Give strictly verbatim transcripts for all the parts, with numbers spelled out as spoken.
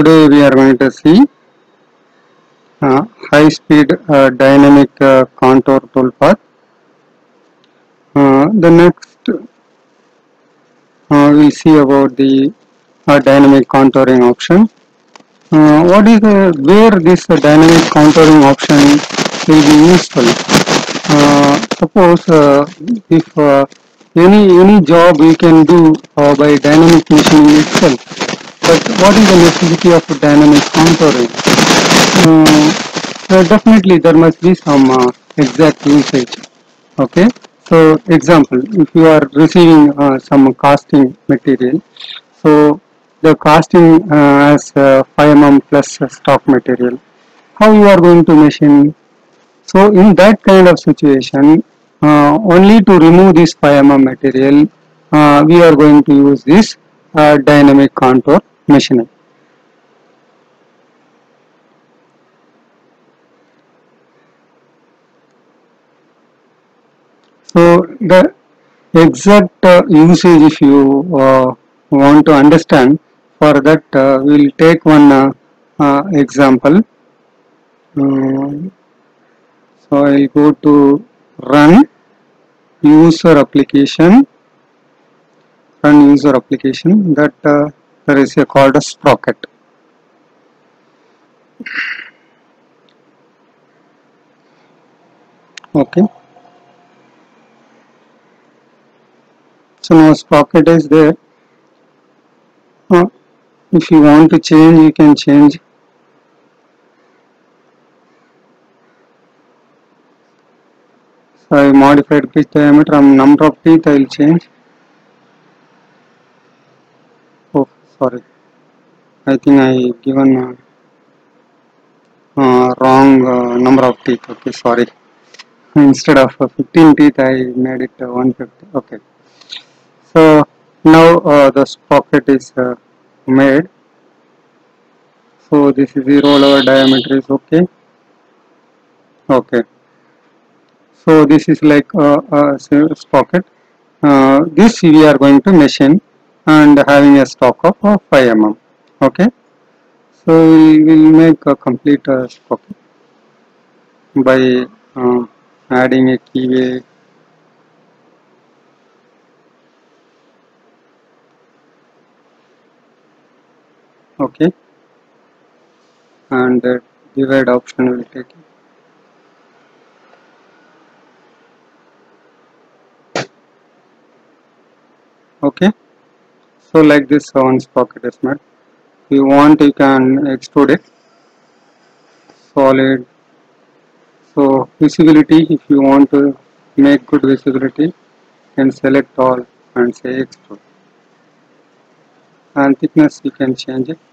today we are going to see uh, high speed uh, dynamic uh, contour toolpath. Uh, the next uh, we'll see about the uh, dynamic contouring option. Uh, what is the, where this uh, dynamic contouring option will be useful? Uh, suppose uh, if uh, any any job we can do uh, by dynamic machining itself, but what is the necessity of dynamic contouring? Uh, uh, definitely there must be some uh, exact usage. Okay, so example, if you are receiving uh, some casting material, so the casting uh, has uh, five millimeters plus uh, stock material, how you are going to machine? So in that kind of situation, uh, only to remove this five millimeter material, uh, we are going to use this uh, dynamic contour machining. So the exact uh, usage, if you uh, want to understand, for that uh, we will take one uh, uh, example. Um, so I will go to run user application, run user application, that uh, there is a called a sprocket. Okay. So now sprocket is there. Uh, if you want to change, you can change. So I modified pitch diameter and number of teeth I will change. Oh, sorry. I think I given uh, uh, wrong uh, number of teeth. Okay, sorry. Instead of uh, fifteen teeth, I made it uh, one hundred fifty. Okay. So now uh, the sprocket is uh, made. So this is zero lower diameter is okay. Okay. So this is like a, a sprocket. Uh, this we are going to machine and having a stock of uh, five millimeters. Okay. So we will make a complete uh, sprocket by uh, adding a keyway. Okay. And uh, divide option will take it. Okay, so like this one sprocket is made. If you want, you can extrude it. Solid. So visibility, if you want to make good visibility, can select all and say extrude. And thickness you can change it.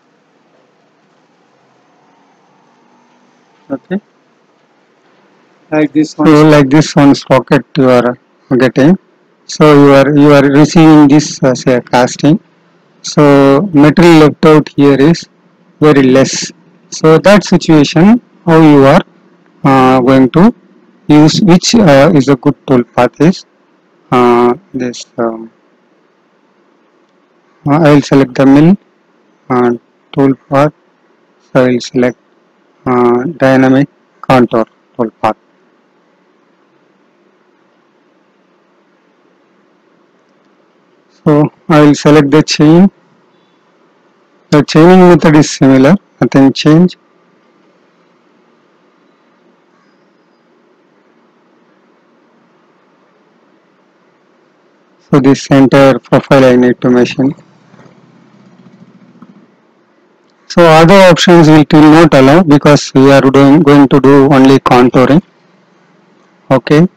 Okay, like this one. So like this one sprocket you are getting. So you are you are receiving this as a casting. So material left out here is very less. So that situation, how you are uh, going to use, which uh, is a good tool path is uh, this. Um, uh, I will select the mill and tool path. So I will select uh, dynamic contour tool path. So I will select the chain. The chaining method is similar, nothing change. So this entire profile I need to machine. So other options we will not allow because we are doing going to do only contouring. Okay.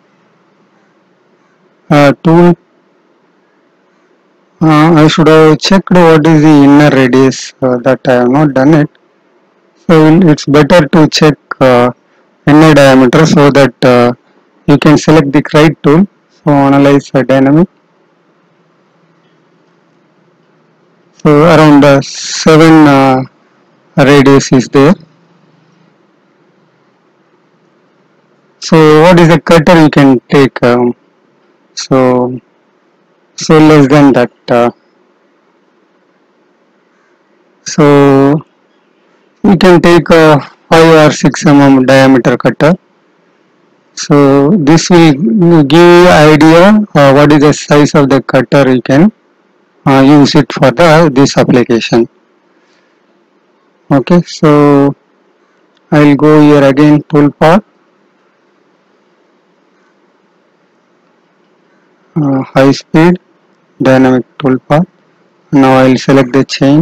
Uh, tool. Uh, I should have checked what is the inner radius, uh, that I have not done it. So it's better to check uh, inner diameter so that uh, you can select the right tool. So analyze uh, dynamic. So around uh, seven uh, radius is there. So what is the cutter you can take? Um, so so less than that. Uh, so We can take a five or six mm diameter cutter. So this will give you idea uh, what is the size of the cutter you can uh, use it for the this application. Okay, so I'll go here again, toolpath, uh, high speed, dynamic toolpath. Now I'll select the chain.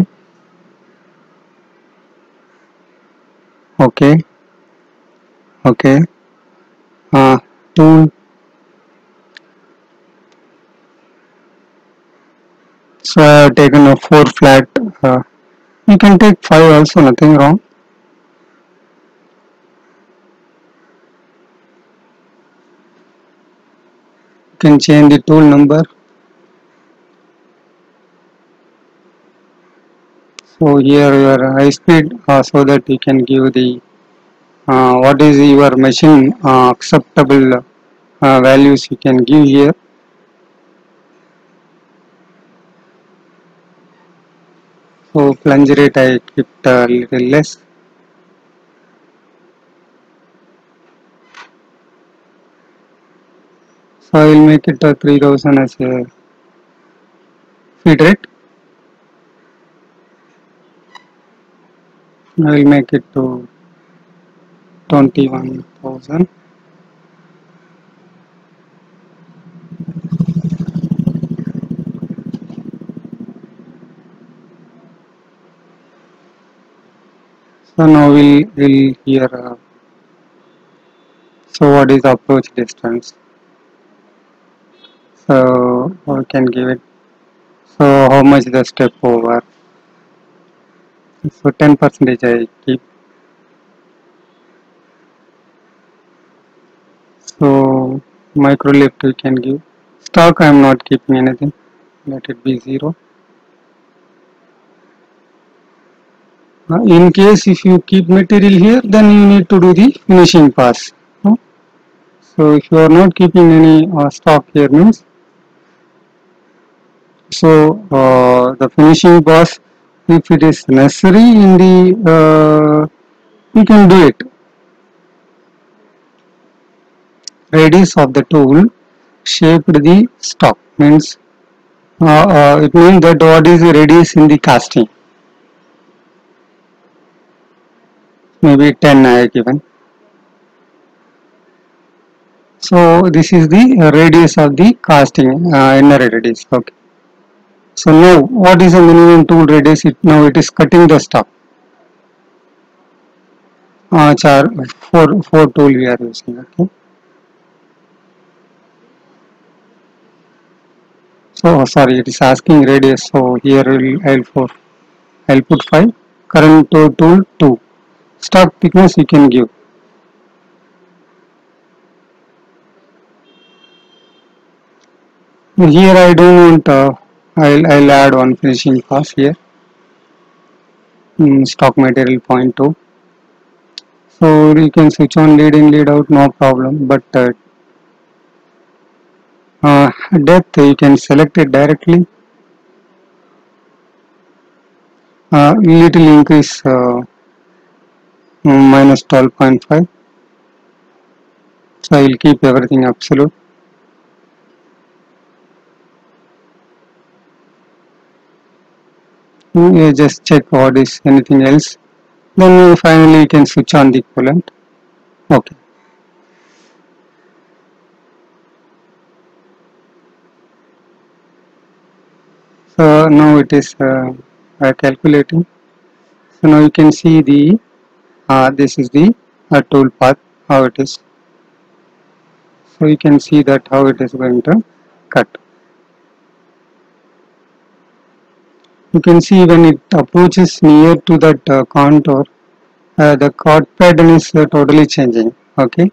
Okay, okay, uh, tool. So I have taken a four flat. Uh, you can take five also, nothing wrong. You can change the tool number. So here your high speed, uh, so that you can give the uh, what is your machine uh, acceptable uh, values you can give here. So plunge rate I kept a little less. So I will make it a three thousand as a feed rate. I will make it to twenty-one thousand. So now we'll, we'll here. Uh, so what is approach distance? So we can give it. So how much the step over? So ten percentage I keep. So micro lift we can give. Stock I am not keeping anything. Let it be zero. Uh, in case if you keep material here, then you need to do the finishing pass. Uh, So if you are not keeping any uh, stock here means, so uh, the finishing pass, if it is necessary in the, uh, you can do it. Radius of the tool shaped the stock means, uh, uh, it means that what is the radius in the casting. Maybe ten I have given. So this is the radius of the casting, uh, inner radius. Okay. So now what is the minimum tool radius? It now it is cutting the stock. Uh, char four four tool we are using. Okay. So sorry, it is asking radius. So here I'll I'll, for, I'll put five. Current tool tool two. Stock thickness you can give. Here I don't want. Uh, I'll I'll add one finishing pass here. Mm, stock material point two. So you can switch on lead in lead out, no problem. But uh, uh, depth you can select it directly. Uh, little increase, uh, minus twelve point five. So I will keep everything absolute. You just check what is anything else. Then finally you can switch on the coolant. Okay. So now it is uh, uh, calculating. So now you can see the uh, this is the uh, tool path, how it is. So you can see that how it is going to cut. You can see when it approaches near to that uh, contour, uh, the cut pattern is uh, totally changing. Okay.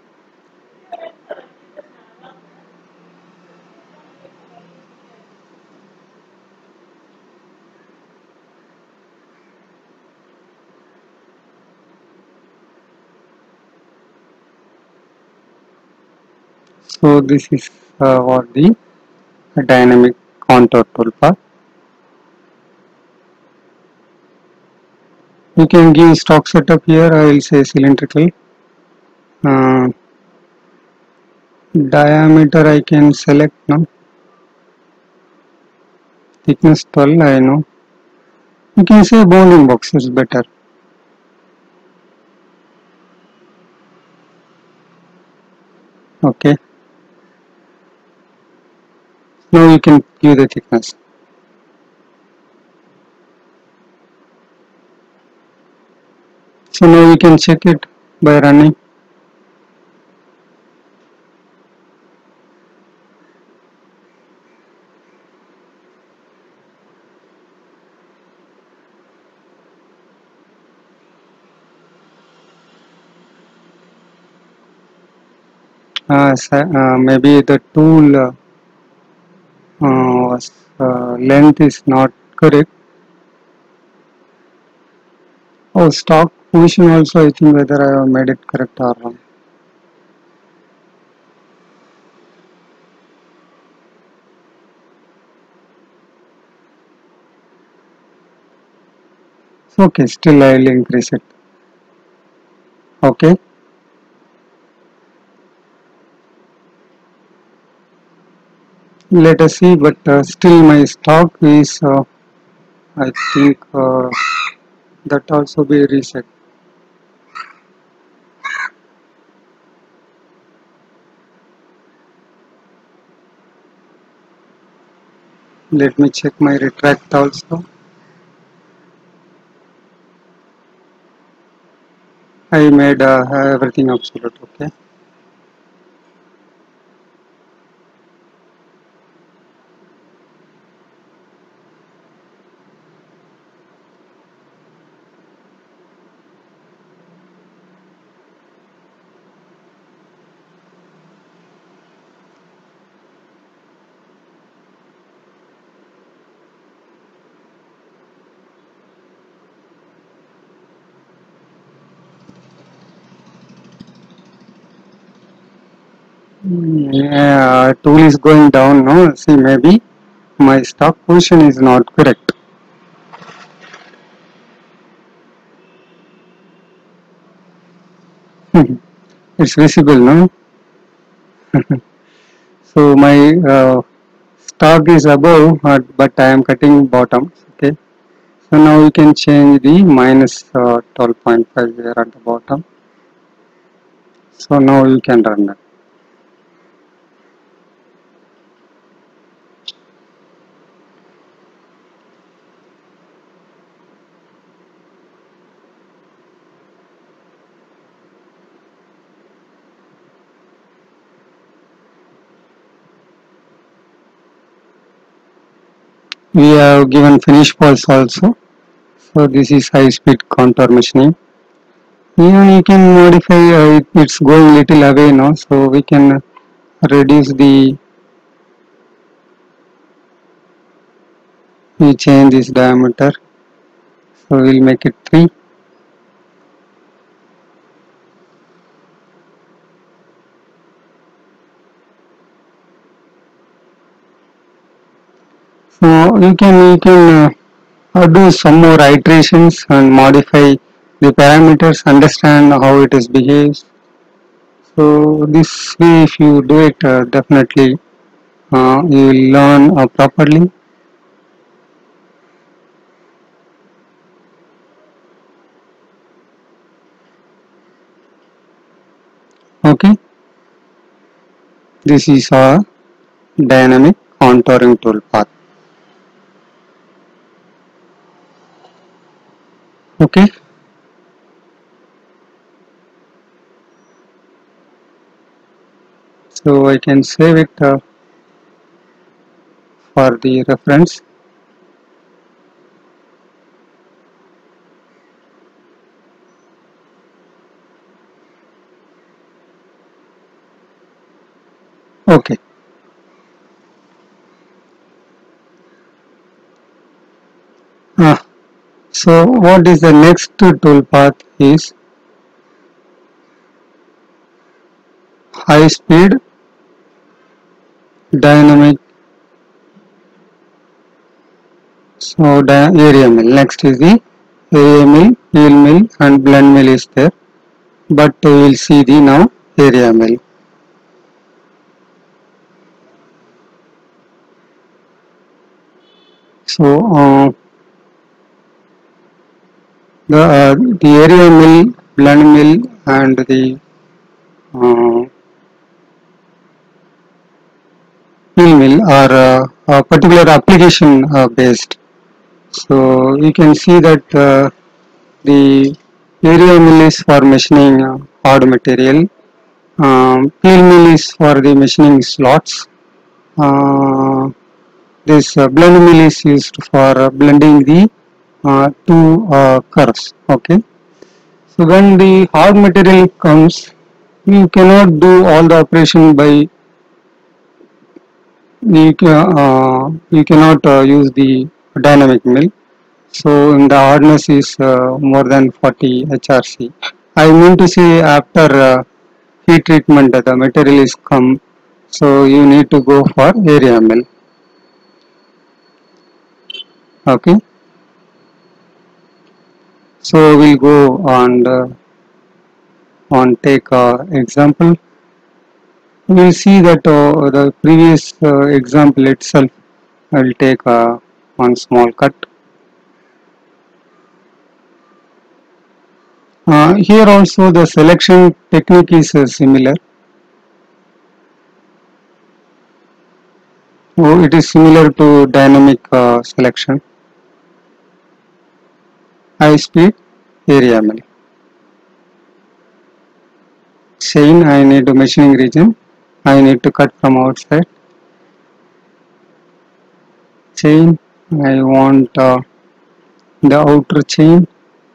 So this is uh, what the dynamic contour toolpath. You can give stock setup here. I will say cylindrical. Uh, diameter I can select now. Thickness twelve I know. You can say bounding box is better. Okay. Now you can give the thickness. So now you can check it by running. Uh, uh, maybe the tool uh, uh, uh, length is not correct. Oh, stock position also I think whether I have made it correct or wrong. Okay, still I will increase it. Okay. Let us see, but uh, still my stock is uh, I think uh, that also be reset. Let me check my retract also. I made uh, everything absolute. Okay. Yeah, tool is going down now. See, maybe my stock position is not correct. It's visible, no? So my uh, stock is above, uh, but I am cutting bottom. Okay. So now we can change the minus uh, twelve point five here at the bottom. So now you can run that. We have given finish pulse also. So this is high speed contour machining. Even you can modify uh, it, it's going little away now, so we can reduce the, we change this diameter. So we'll make it three. So you can you can uh, do some more iterations and modify the parameters, understand how it is behaves. So this way, if you do it, uh, definitely uh, you will learn uh, properly. Okay, this is a dynamic contouring toolpath. Okay, so I can save it uh, for the reference. Okay. Ah, so what is the next toolpath is high speed dynamic. So area mill. Next is the area mill, peel mill and blend mill is there, but we will see the now area mill. So uh, the uh, the area mill, blend mill and the uh, peel mill are uh, a particular application uh, based. So you can see that uh, the area mill is for machining uh, hard material, um, peel mill is for the machining slots, uh, this uh, blend mill is used for uh, blending the uh, two uh, curves. Okay, so when the hard material comes, you cannot do all the operation by you, ca- uh, you cannot uh, use the dynamic mill. So the hardness is uh, more than forty H R C. I mean to say after uh, heat treatment the material is come, so you need to go for area mill. Okay, so we'll go on the, on take uh, example. We'll see that uh, the previous uh, example itself. I will take uh, one small cut. Uh, here also the selection technique is uh, similar. Oh, it is similar to dynamic uh, selection. High speed area mill. Chain I need to machining region. I need to cut from outside. Chain I want uh, the outer chain.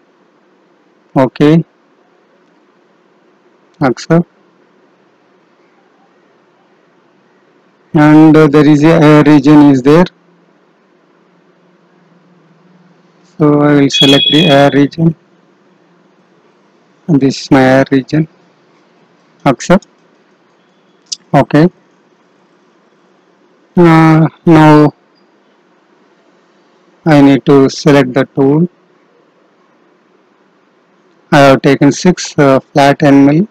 Okay, accept. And uh, there is a air region is there. So I will select the air region. And this is my air region. Accept. Okay. Uh, now I need to select the tool. I have taken six uh, flat end mill.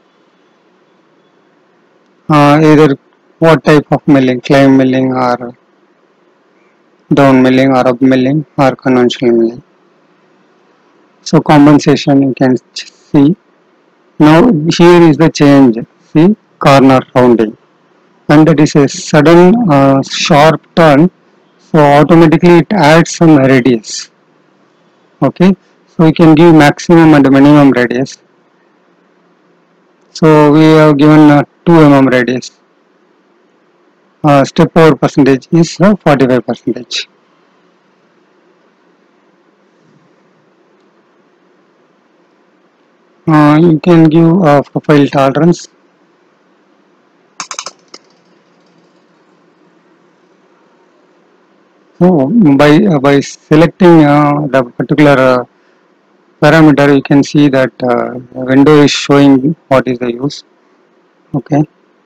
Uh, either what type of milling, climb milling or down milling or up milling or conventional milling. So compensation you can see. Now here is the change. See corner rounding, and it is a sudden uh, sharp turn. So automatically it adds some radius. Okay, so we can give maximum and minimum radius. So we have given uh, two millimeter radius. Uh, step over percentage is uh, forty-five percentage. Uh, you can give uh, profile tolerance. So by uh, by selecting uh, the particular uh, parameter, you can see that uh, the window is showing what is the use. Okay,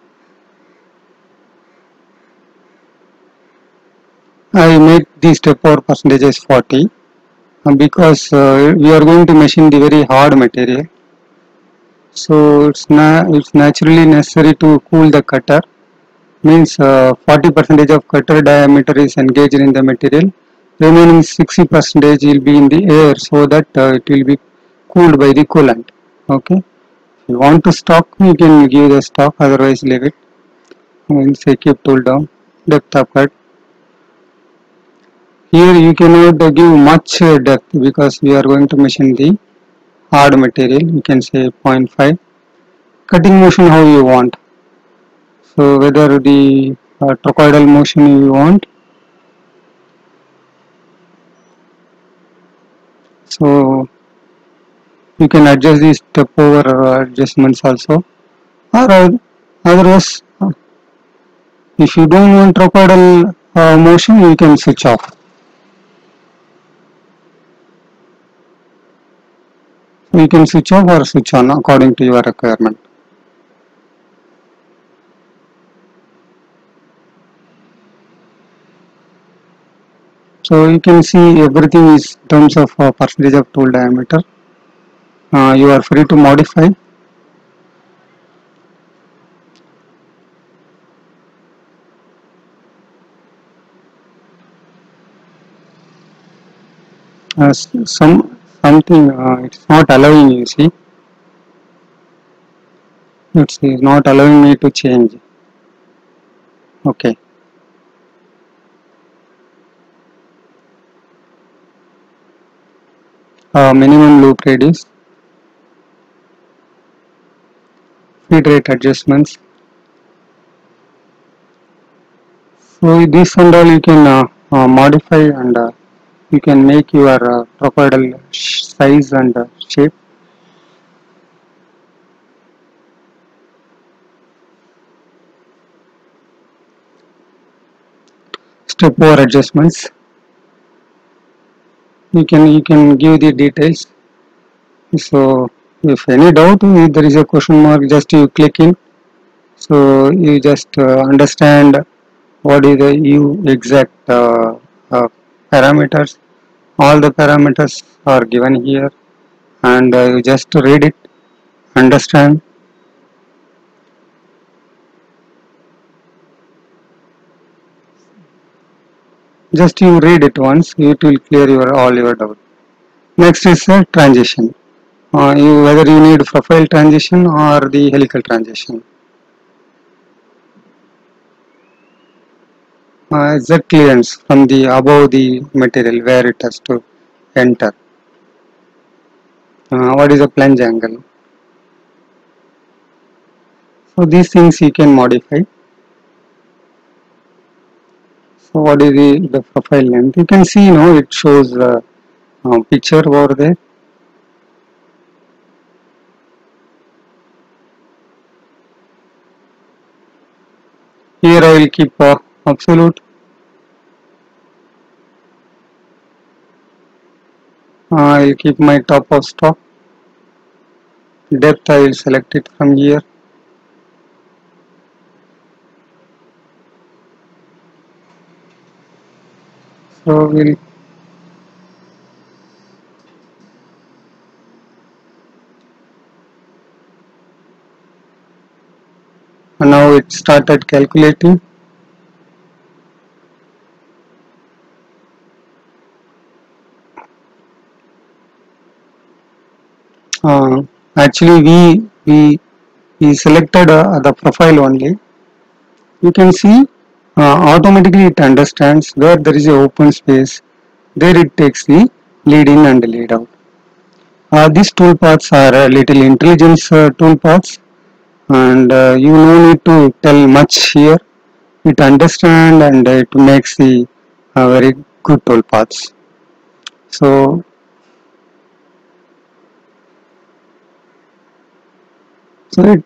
I make the step over percentage as forty uh, because uh, we are going to machine the very hard material. So it's na it's naturally necessary to cool the cutter. Means uh, forty percentage of cutter diameter is engaged in the material. Remaining sixty percentage will be in the air, so that uh, it will be cooled by the coolant. Okay. If you want to stock, you can give the stock. Otherwise, leave it. We'll say keep tool down. Depth of cut. Here you cannot uh, give much uh, depth because we are going to machine the hard material. You can say zero point five. Cutting motion how you want. So whether the uh, trochoidal motion you want. So you can adjust the step over uh, adjustments also, or uh, otherwise uh, if you don't want trochoidal uh, motion, you can switch off. You can switch off or switch on according to your requirement. So you can see everything is in terms of uh, percentage of tool diameter. Uh, you are free to modify. Uh, some something uh, it's not allowing, you see. It's not allowing me to change. Okay. Uh, minimum loop radius, feed rate adjustments. So this and all you can uh, uh, modify, and uh, you can make your uh, toroidal size and uh, shape. Step over adjustments. You can you can give the details. So if any doubt, if there is a question mark, just you click in. So you just uh, understand what is the U exact uh, uh, parameters. All the parameters are given here, and uh, you just read it, understand. Just you read it once, it will clear your all your doubt. Next is a transition. Uh, you whether you need profile transition or the helical transition. Uh, Z clearance from the above the material where it has to enter. Uh, what is a plunge angle? So these things you can modify. So what is the, the profile length? You can see, you know, it shows the uh, picture over there. Here I will keep uh, absolute. Uh, I will keep my top of stock. Depth I will select it from here. So we'll now it started calculating. Uh, actually we we we selected uh, the profile only. You can see uh, automatically it understands where there is a open space, there it takes the lead in and lead out. Uh, these toolpaths are uh, little intelligence uh, toolpaths, and uh, you no need to tell much here. It understands and it makes the uh, very good toolpaths. So so it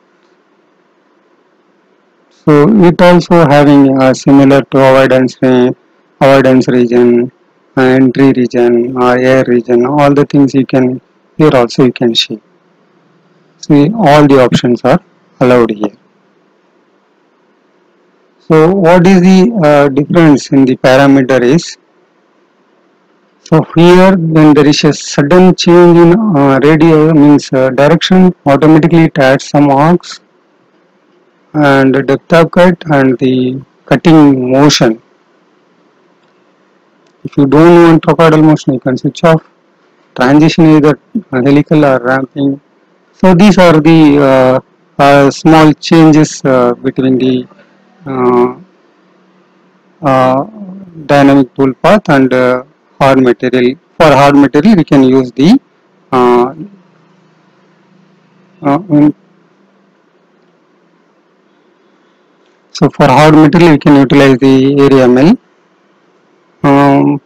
so it also having uh, similar to avoidance uh, avoidance region, uh, entry region, or air region. All the things you can here also you can see. See all the options are allowed here. So what is the uh, difference in the parameter is, so here when there is a sudden change in uh, radius means uh, direction, automatically it adds some arcs, and depth of cut and the cutting motion. If you don't want toroidal motion, you can switch off. Transition either helical or ramping. So these are the uh, uh, small changes uh, between the uh, uh, dynamic tool path and uh, hard material. For hard material, we can use the uh, uh, so for hard material, we can utilize the area mill. Um,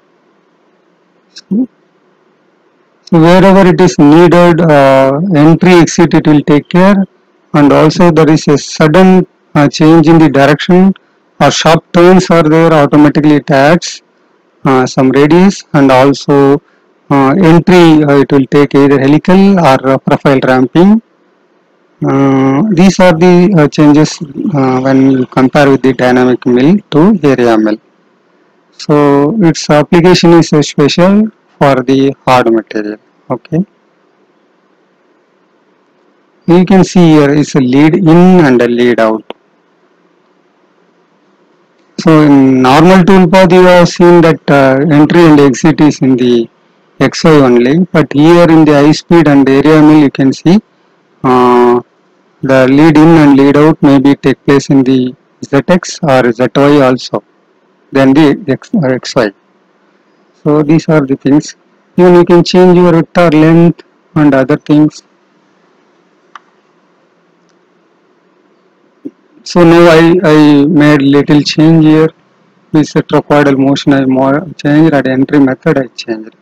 so wherever it is needed, uh, entry exit it will take care, and also there is a sudden uh, change in the direction or sharp turns are there, automatically it adds uh, some radius, and also uh, entry uh, it will take either helical or uh, profile ramping. Uh, these are the uh, changes uh, when you compare with the dynamic mill to area mill. So its application is special for the hard material. Okay, you can see here is a lead in and a lead out. So in normal toolpath you have seen that uh, entry and exit is in the X Y only, but here in the high speed and area mill you can see uh, the lead in and lead out maybe take place in the Z X or Z Y also, then the X, X Y. So these are the things. Even you can change your vector length and other things. So now I, I made little change here. This trochoidal motion I more changed, and entry method I changed.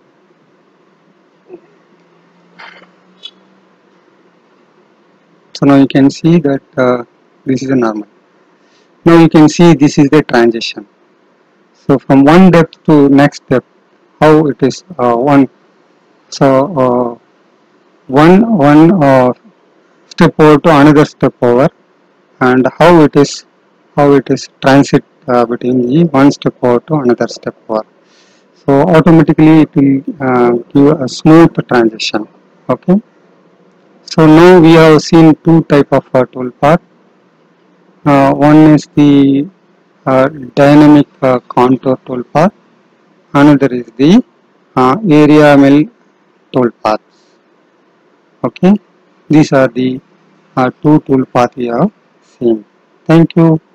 So now you can see that uh, this is a normal. Now you can see this is the transition. So from one depth to next depth, how it is uh, one. So uh, one one uh, step over to another step over, and how it is how it is transit uh, between the one step over to another step over. So automatically it will uh, give a smooth transition. Okay. So now we have seen two type of uh, toolpath. Uh, one is the uh, dynamic uh, contour toolpath. Another is the uh, area mill toolpath. Okay. These are the uh, two toolpath we have seen. Thank you.